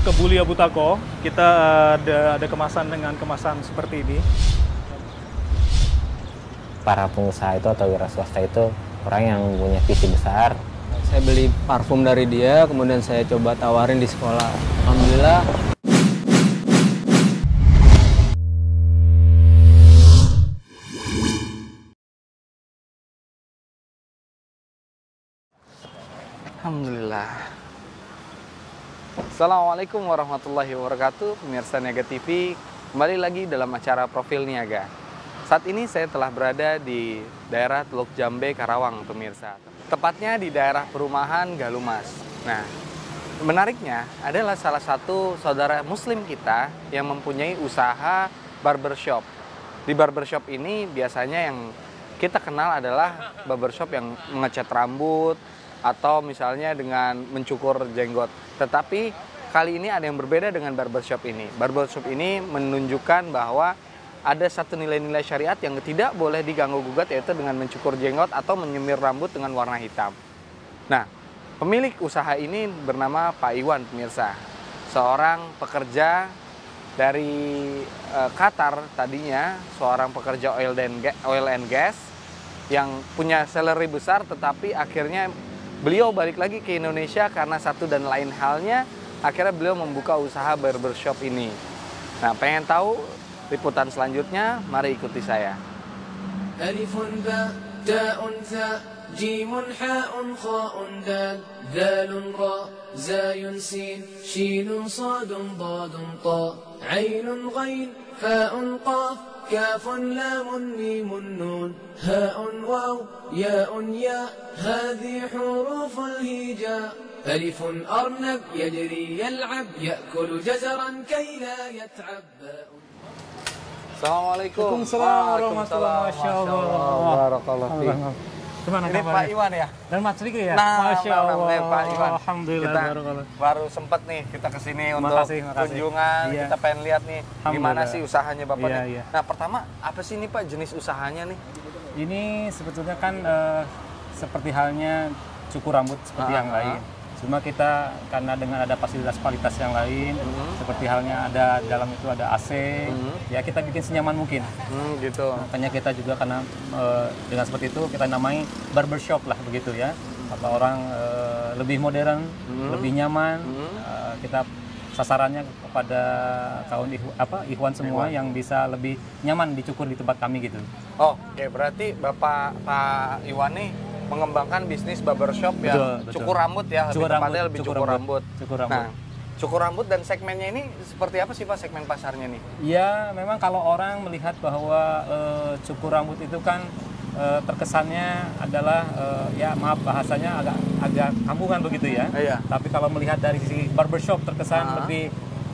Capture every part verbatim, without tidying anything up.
ke Bulia Butako. Kita ada, ada kemasan dengan kemasan seperti ini. Para pengusaha itu atau wira swasta itu orang yang punya visi besar. Saya beli parfum dari dia, kemudian saya coba tawarin di sekolah. Alhamdulillah. Alhamdulillah. Assalamualaikum warahmatullahi wabarakatuh, pemirsa Niaga T V. Kembali lagi dalam acara Profil Niaga. Saat ini saya telah berada di daerah Teluk Jambe, Karawang, pemirsa. Tepatnya di daerah perumahan Galumas. Nah, menariknya adalah salah satu saudara muslim kita yang mempunyai usaha barbershop. Di barbershop ini biasanya yang kita kenal adalah barbershop yang mengecat rambut, atau misalnya dengan mencukur jenggot. Tetapi kali ini ada yang berbeda dengan barbershop ini. Barbershop ini menunjukkan bahwa ada satu nilai-nilai syariat yang tidak boleh diganggu-gugat, yaitu dengan mencukur jenggot atau menyemir rambut dengan warna hitam. Nah, pemilik usaha ini bernama Pak Iwan, pemirsa. Seorang pekerja dari e, Qatar tadinya, seorang pekerja oil and, oil and gas yang punya salary besar, tetapi akhirnya beliau balik lagi ke Indonesia karena satu dan lain halnya, akhirnya beliau membuka usaha barbershop ini. Nah, pengen tahu liputan selanjutnya? Mari ikuti saya. Alifun ba ta'un tha jimun ha'un kha'un dal dalun ra zayun sin shinun sadun dadun ta ainun ghain fa'un qaf كاف لام ميم نون هاء واو ياء ياء هذه حروف الهجاء ألف أرنب يجري يلعب يأكل جزرا كي لا يتعب. Assalamualaikum. Waalaikumsalam warahmatullahi wabarakatuh. Barakallahu fiik. Gimana Ini kabarnya? Pak Iwan ya? Dan Mas Riki ya? Nah, Masya nah, Allah. nah, Pak Iwan. Alhamdulillah. Kita barakallah. baru sempat nih kita kesini untuk Makasih, makasih. kunjungan. Iya. Kita pengen lihat nih gimana Alhamdulillah. sih usahanya Bapak Iya, nih. iya. Nah, pertama apa sih nih Pak jenis usahanya nih? Ini sebetulnya kan eh, seperti halnya cukur rambut seperti Ah, yang ah. lain. Cuma kita karena dengan ada fasilitas-fasilitas yang lain, Hmm. seperti halnya ada dalam itu ada A C, Hmm. ya kita bikin senyaman mungkin. Hmm, gitu. Makanya kita juga karena eh, dengan seperti itu kita namai barbershop lah begitu ya. Apa orang eh, lebih modern, Hmm. lebih nyaman. Hmm. Eh, kita sasarannya kepada kaum ikhwan, apa ikhwan semua Ikhwan. yang bisa lebih nyaman dicukur di tempat kami gitu. Oh, oke, berarti Bapak Pak Iwan nih mengembangkan bisnis barbershop yang Betul, betul. cukur rambut ya, Cukur lebih tepatnya rambut, lebih cukur cukur, rambut, rambut. cukur rambut. Nah, cukur rambut dan segmennya ini seperti apa sih Pak segmen pasarnya nih? Ya, memang kalau orang melihat bahwa eh, cukur rambut itu kan eh, terkesannya adalah eh, ya maaf bahasanya agak agak kampungan begitu ya. Iya. Tapi kalau melihat dari sisi barbershop terkesan Ah. lebih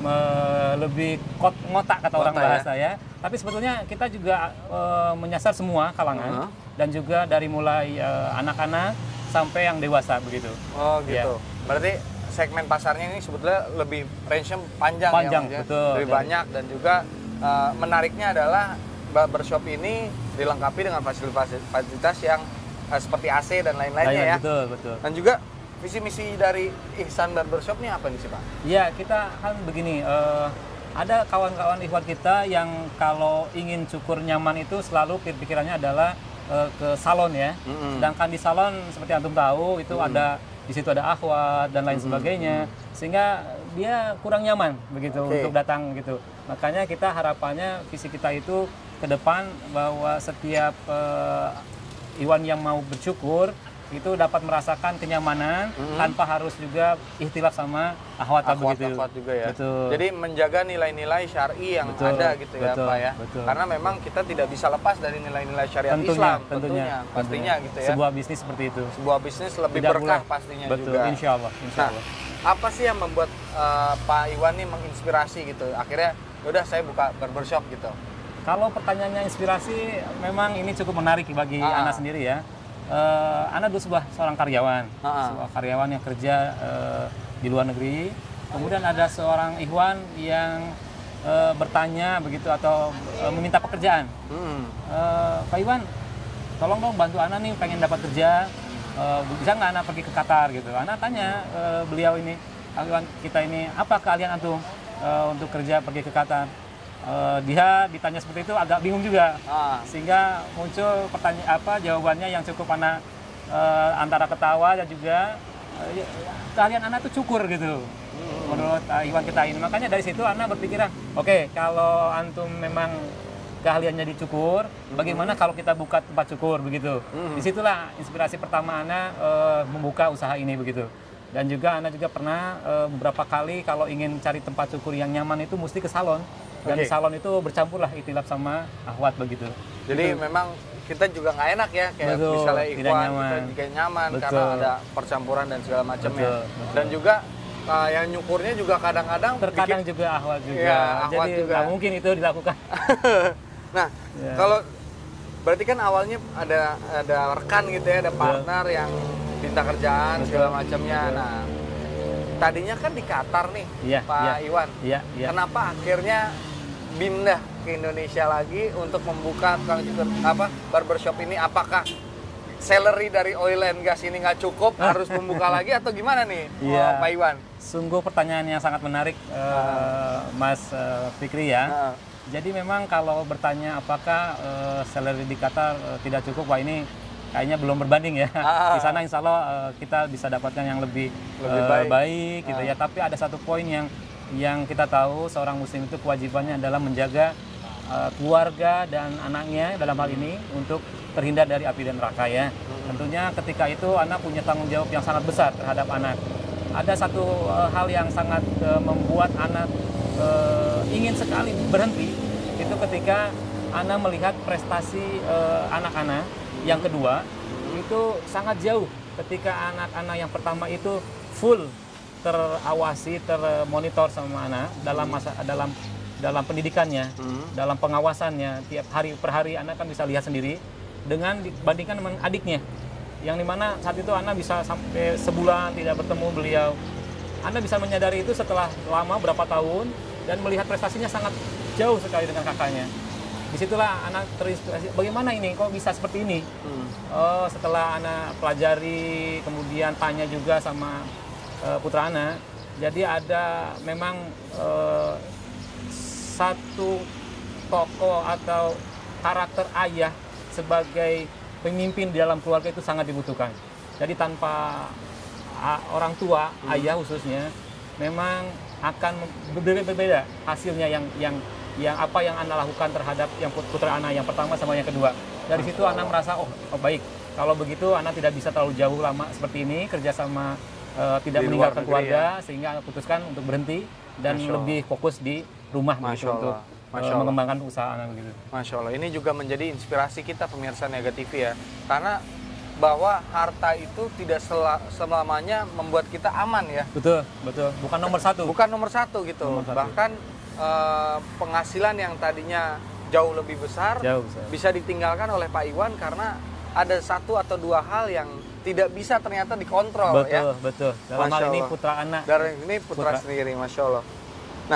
me- lebih kot ngotak kata orang Ngotak ya. bahasa ya. Tapi sebetulnya kita juga eh, menyasar semua kalangan Ah. dan juga dari mulai eh, anak-anak sampai yang dewasa begitu. Oh, gitu. Ya. Berarti segmen pasarnya ini sebetulnya lebih range-nya panjang, Panjang, ya, Mas, ya? betul. Lebih Jadi- banyak dan juga eh, menariknya adalah barbershop ini dilengkapi dengan fasilitas-fasilitas yang eh, seperti A C dan lain-lainnya Lain- ya. Betul, betul. Dan juga visi misi dari Ihsan Barbershop ini apa nih sih Pak? Ya, kita kan begini, eh, ada kawan-kawan ikhwan kita yang kalau ingin cukur nyaman itu selalu pikirannya adalah eh, ke salon ya. Mm-mm. Sedangkan di salon seperti antum tahu itu Mm-mm. ada di situ ada akhwat dan lain Mm-mm. sebagainya, sehingga dia kurang nyaman begitu Oke. untuk datang gitu. Makanya kita harapannya visi kita itu ke depan bahwa setiap eh, iwan yang mau bercukur itu dapat merasakan kenyamanan Mm-mm. tanpa harus juga ikhtilaf sama akhwat begitu. Akhwat-akhwat juga ya. Betul. Jadi menjaga nilai-nilai syar'i yang Betul, ada gitu ya betul, Pak ya. betul. Karena memang kita tidak bisa lepas dari nilai-nilai syariat tentunya, Islam tentunya, pastinya gitu ya. Sebuah bisnis seperti itu. Sebuah bisnis lebih Tidak berkah boleh. pastinya Betul, juga. insya Allah, insya Nah, Allah. apa sih yang membuat eh, Pak Iwan nih menginspirasi gitu? Akhirnya udah saya buka barbershop gitu. Kalau pertanyaannya inspirasi, memang ini cukup menarik bagi Ah. Ana sendiri ya. Eh, Ana dulu sebuah seorang karyawan, Ah. sebuah karyawan yang kerja eh, di luar negeri. Kemudian ada seorang ikhwan yang eh, bertanya begitu atau eh, meminta pekerjaan. Hmm. Eh, Pak Iwan, tolong dong bantu Ana nih pengen dapat kerja. Eh, bisa nggak Ana pergi ke Qatar gitu? Ana tanya eh, beliau ini, Iwan kita ini, apa keahlian antum uh, untuk kerja pergi ke Qatar? Uh, dia ditanya seperti itu agak bingung juga, Ah. sehingga muncul pertanyaan apa jawabannya yang cukup anak uh, antara ketawa dan juga uh, keahlian anak itu cukur gitu. Hmm. Menurut uh, Iwan kita ini, makanya dari situ anak berpikiran, oke okay, kalau antum memang keahliannya dicukur, bagaimana kalau kita buka tempat cukur begitu? Mm-hmm. Disitulah inspirasi pertama Ana uh, membuka usaha ini begitu. Dan juga Ana juga pernah uh, beberapa kali kalau ingin cari tempat cukur yang nyaman itu mesti ke salon. Dan okay. di salon itu bercampurlah itilaf sama ahwat begitu. Jadi gitu. Memang kita juga nggak enak ya, kayak Betul, misalnya tidak Ikhwan nyaman. kita juga nyaman Betul. karena ada percampuran dan segala macamnya. Betul, betul. Dan juga uh, yang nyukurnya juga kadang-kadang terkadang bikin, juga ahwat juga. Iya, ahwat Jadi juga. nggak mungkin itu dilakukan. Nah, Ya. kalau berarti kan awalnya ada ada rekan gitu ya, ada partner yang minta kerjaan Betul. segala macamnya. Betul. Nah, tadinya kan di Qatar nih, Iya, Pak iya. Iwan. Iya, iya. Kenapa akhirnya pindah ke Indonesia lagi untuk membuka tukang cukur apa barbershop ini? Apakah salary dari oil and gas ini nggak cukup, harus membuka lagi atau gimana nih, Iya. oh, Pak Iwan? Sungguh pertanyaan yang sangat menarik, uh, Mas uh, Fikri ya. Nah, Jadi memang kalau bertanya apakah uh, salary di Qatar uh, tidak cukup, wah ini kayaknya belum berbanding ya. Ah. Di sana insya Allah uh, kita bisa dapatkan yang lebih, Lebih uh, baik. baik gitu Ah. ya. Tapi ada satu poin yang yang kita tahu, seorang muslim itu kewajibannya adalah menjaga uh, keluarga dan anaknya dalam hal ini untuk terhindar dari api dan neraka ya. Tentunya ketika itu anak punya tanggung jawab yang sangat besar terhadap anak. Ada satu uh, hal yang sangat uh, membuat anak uh, ingin sekali berhenti, itu ketika anak melihat prestasi uh, anak-anak yang kedua itu sangat jauh. Ketika anak-anak yang pertama itu full terawasi, termonitor sama anak dalam masa dalam dalam pendidikannya, Hmm. dalam pengawasannya, tiap hari per hari anak kan bisa lihat sendiri dengan dibandingkan dengan adiknya. Yang dimana saat itu Ana bisa sampai sebulan tidak bertemu beliau. Anda bisa menyadari itu setelah lama berapa tahun dan melihat prestasinya sangat jauh sekali dengan kakaknya. Disitulah Ana terinspirasi, bagaimana ini kok bisa seperti ini? Hmm. Oh, setelah Ana pelajari, kemudian tanya juga sama uh, putra Ana. Jadi ada memang uh, satu tokoh atau karakter ayah sebagai pemimpin di dalam keluarga itu sangat dibutuhkan. Jadi tanpa a, orang tua, hmm. ayah khususnya, memang akan berbeda-beda hasilnya yang yang yang apa yang Anda lakukan terhadap yang putra Anda yang pertama sama yang kedua. Dari situ Anda merasa oh, oh baik, kalau begitu Anda tidak bisa terlalu jauh lama seperti ini kerjasama uh, tidak Di meninggalkan luar negeri, keluarga ya. Sehingga Anda putuskan untuk berhenti dan Masya lebih fokus di rumah Masya begitu, untuk Masya uh, mengembangkan usaha Anda begitu. Masya Allah, ini juga menjadi inspirasi kita pemirsa Niaga T V ya. Karena bahwa harta itu tidak sel- selamanya membuat kita aman ya. Betul, betul. Bukan nomor satu. Bukan nomor satu gitu. Nomor satu. Bahkan eh, penghasilan yang tadinya jauh lebih besar, Jauh besar. bisa ditinggalkan oleh Pak Iwan karena ada satu atau dua hal yang tidak bisa ternyata dikontrol Betul, ya. betul. Dalam Masya hal ini Allah. putra anak. Dari ini putra, Putra. sendiri, Masya Allah. Nah,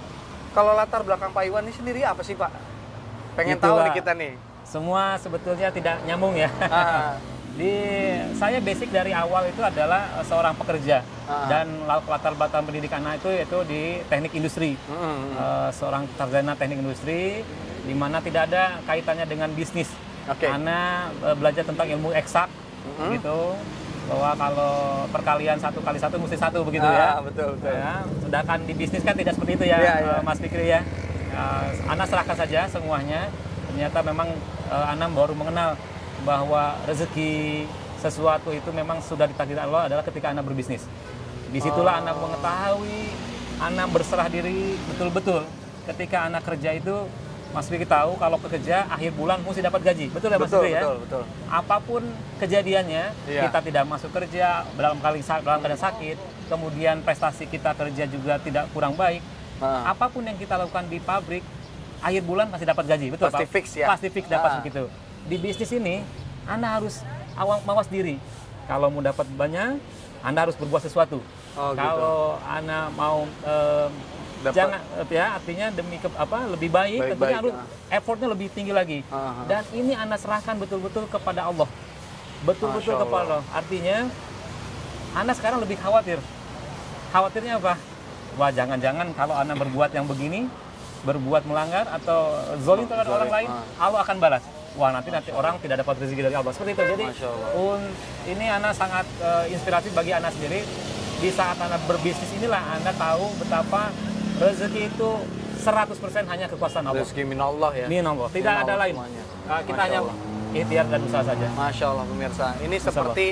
kalau latar belakang Pak Iwan ini sendiri apa sih Pak? Pengen Itu, tahu Pak. nih kita nih. Semua sebetulnya tidak nyambung ya. Ah, Di saya basic dari awal itu adalah uh, seorang pekerja Ah. dan latar belakang pendidikan anak itu yaitu di teknik industri. mm, mm, mm. Uh, seorang sarjana teknik industri di mana tidak ada kaitannya dengan bisnis. Oke. Anak uh, belajar tentang ilmu eksak Mm-mm. gitu. Bahwa kalau perkalian satu kali satu mesti satu begitu Ah, ya. betul, betul. Ya, sedangkan di bisnis kan tidak seperti itu ya, Iya, iya. uh, Mas Fikri ya. Uh, Ana serahkan saja semuanya. Ternyata memang uh, Ana baru mengenal bahwa rezeki sesuatu itu memang sudah ditakdirkan Allah adalah ketika Ana berbisnis. Disitulah Oh. Ana mengetahui, Ana berserah diri betul-betul. Ketika Ana kerja itu, Mas Fikri tahu kalau kerja akhir bulan mesti dapat gaji. Betul ya Mas Betul, Fikri ya? betul, betul. Apapun kejadiannya, Iya. kita tidak masuk kerja, dalam kali dalam keadaan sakit, kemudian prestasi kita kerja juga tidak kurang baik. Ah. Apapun yang kita lakukan di pabrik, akhir bulan masih dapat gaji, betul Pasti Pak? fix ya? Pasti fix dapat Ah. begitu. Di bisnis ini, Anda harus awal mawas diri. Kalau mau dapat banyak, Anda harus berbuat sesuatu. Oh, gitu. Kalau Anda mau eh, Dapat. jangan eh, ya artinya demi ke, apa lebih baik, Baik-baik, tentunya harus ah. effortnya lebih tinggi lagi. Ah, ah. Dan ini Anda serahkan betul-betul kepada Allah. Betul-betul Masya kepada Allah. Artinya Anda sekarang lebih khawatir khawatirnya apa? Wah, jangan-jangan kalau Anda berbuat yang begini, berbuat melanggar atau zolim terhadap orang lain, Allah akan balas. Wah, nanti nanti orang tidak dapat rezeki dari Allah. Seperti itu. Jadi un, ini Anda sangat uh, inspiratif bagi Anda sendiri. Di saat Anda berbisnis inilah Anda tahu betapa rezeki itu seratus persen hanya kekuasaan Allah. Rezeki minallah ya. Minallah. Tidak ada lain. Uh, kita hanya ikhtiar dan usaha saja. Masya Allah pemirsa. Ini seperti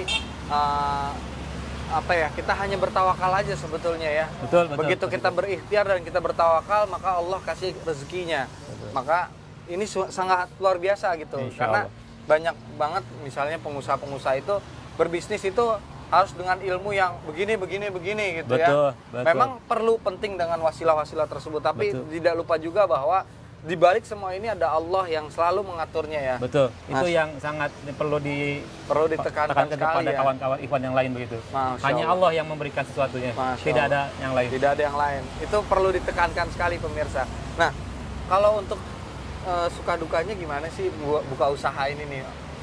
uh, apa ya? Kita hanya bertawakal aja sebetulnya ya. Betul, betul. Begitu betul. kita berikhtiar dan kita bertawakal, maka Allah kasih rezekinya. Betul. Maka ini sangat luar biasa gitu. Insya Karena Allah. banyak banget misalnya pengusaha-pengusaha itu berbisnis itu harus dengan ilmu yang begini begini begini gitu betul, ya. Betul. Memang perlu penting dengan wasilah-wasilah tersebut, tapi betul. Tidak lupa juga bahwa di balik semua ini ada Allah yang selalu mengaturnya ya. Betul. Itu Mas, yang sangat perlu di perlu ditekankan kepada ya. kawan-kawan ikhwan yang lain begitu. Masya Hanya Allah. Allah yang memberikan sesuatunya. Masya Tidak Allah. ada yang lain. Tidak ada yang lain. Itu perlu ditekankan sekali pemirsa. Nah, kalau untuk uh, suka dukanya gimana sih buka usaha ini nih?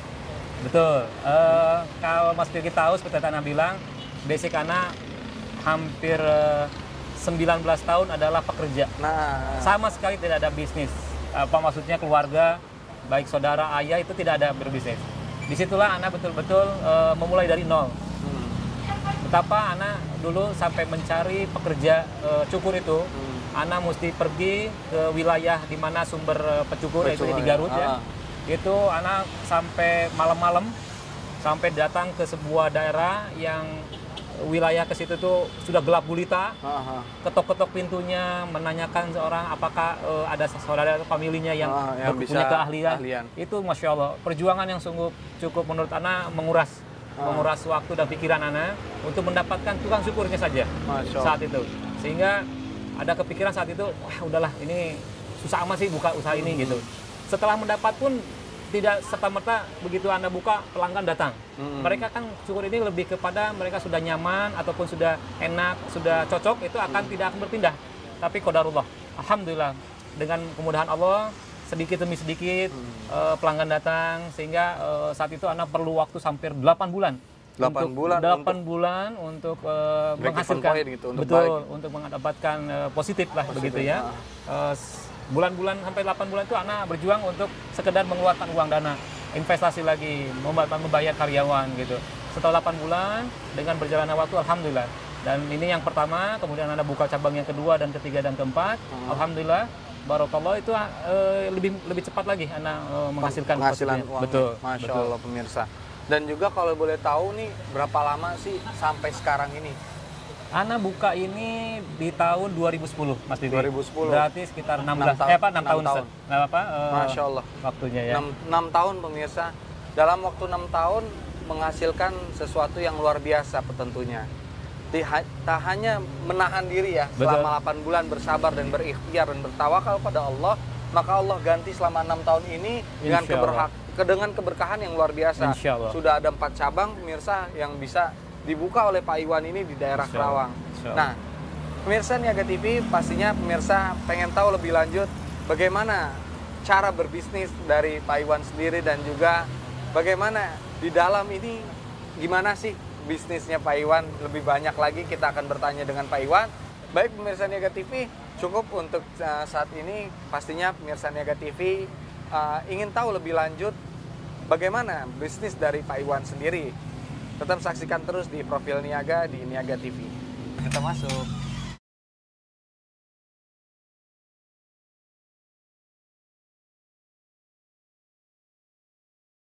Betul. Uh, kalau Mas Firky tahu seperti Ana bilang, basic Ana hampir uh, sembilan belas tahun adalah pekerja. Nah, sama sekali tidak ada bisnis. Apa maksudnya keluarga, baik saudara, ayah itu tidak ada berbisnis. Disitulah Ana betul-betul uh, memulai dari nol. hmm. Betapa Ana dulu sampai mencari pekerja uh, cukur itu, hmm. Ana mesti pergi ke wilayah di mana sumber uh, pecukur, yaitu di Garut ya. Ah. Itu Ana sampai malam-malam, sampai datang ke sebuah daerah yang wilayah ke situ tuh sudah gelap gulita, Aha. ketok-ketok pintunya, menanyakan seorang apakah uh, ada saudara familinya yang, ah, yang punya bisa keahlian. ahlian. Itu Masya Allah, perjuangan yang sungguh cukup menurut Ana menguras ah. menguras waktu dan pikiran Ana untuk mendapatkan tukang syukurnya saja Masya Allah. saat itu. Sehingga ada kepikiran saat itu, wah udahlah ini susah amat sih buka usaha ini gitu. Setelah mendapat pun tidak serta-merta begitu Anda buka pelanggan datang. Hmm. Mereka kan syukur ini lebih kepada mereka sudah nyaman ataupun sudah enak, sudah cocok, itu akan hmm. tidak akan berpindah. Tapi qadarullah, alhamdulillah dengan kemudahan Allah sedikit demi sedikit hmm. uh, pelanggan datang sehingga uh, saat itu Anda perlu waktu hampir delapan bulan. delapan bulan delapan untuk bulan untuk uh, menghasilkan gitu, untuk betul baik. Untuk mendapatkan uh, positif lah Positif, begitu ya. Nah. Uh, bulan-bulan sampai delapan bulan itu Ana berjuang untuk sekedar mengeluarkan uang dana, investasi lagi, membayar karyawan gitu. Setelah delapan bulan dengan berjalannya waktu alhamdulillah. Dan ini yang pertama, kemudian Anda buka cabang yang kedua dan ketiga dan keempat. Hmm. Alhamdulillah, barokallah itu uh, lebih lebih cepat lagi Anda uh, menghasilkan penghasilan uang. Betul. Masya betul. Allah pemirsa. Dan juga kalau boleh tahu nih berapa lama sih sampai sekarang ini? Ana buka ini di tahun dua ribu sepuluh, Mas Didi. dua ribu sepuluh. Berarti sekitar enam belas tahun, eh apa enam tahun. tahun. Nah, apa? Uh, Masya Allah. Waktunya ya. enam tahun pemirsa. Dalam waktu enam tahun menghasilkan sesuatu yang luar biasa tentunya. Tak hanya menahan diri ya, Betul. selama delapan bulan bersabar dan berikhtiar dan bertawakal pada Allah, maka Allah ganti selama enam tahun ini dengan keberhak dengan keberkahan yang luar biasa. Sudah ada empat cabang pemirsa yang bisa dibuka oleh Pak Iwan ini di daerah Kerawang. Nah, pemirsa Niaga T V pastinya pemirsa pengen tahu lebih lanjut bagaimana cara berbisnis dari Pak Iwan sendiri dan juga bagaimana di dalam ini gimana sih bisnisnya Pak Iwan. Lebih banyak lagi kita akan bertanya dengan Pak Iwan. Baik pemirsa Niaga T V, cukup untuk uh, saat ini. Pastinya pemirsa Niaga T V uh, ingin tahu lebih lanjut bagaimana bisnis dari Pak Iwan sendiri. Tetap saksikan terus di Profil Niaga di Niaga T V. Kita masuk.